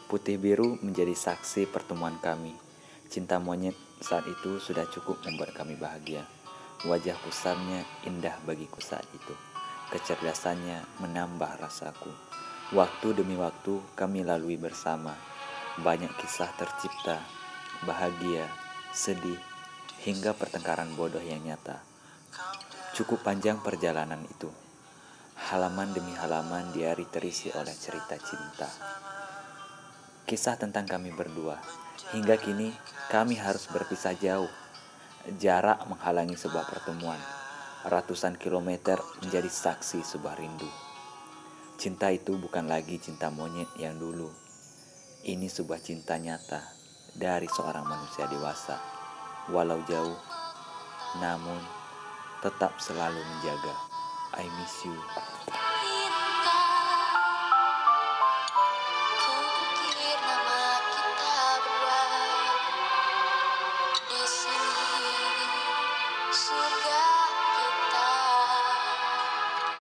Putih biru menjadi saksi pertemuan kami. Cinta monyet saat itu sudah cukup membuat kami bahagia. Wajah kusamnya indah bagiku saat itu. Kecerdasannya menambah rasaku. Waktu demi waktu kami lalui bersama. Banyak kisah tercipta, bahagia, sedih, hingga pertengkaran bodoh yang nyata. Cukup panjang perjalanan itu. Halaman demi halaman diari terisi oleh cerita cinta. Kisah tentang kami berdua. Hingga kini kami harus berpisah jauh. Jarak menghalangi sebuah pertemuan. Ratusan kilometer menjadi saksi sebuah rindu. Cinta itu bukan lagi cinta monyet yang dulu. Ini sebuah cinta nyata dari seorang manusia dewasa. Walau jauh, namun tetap selalu menjaga. I miss you.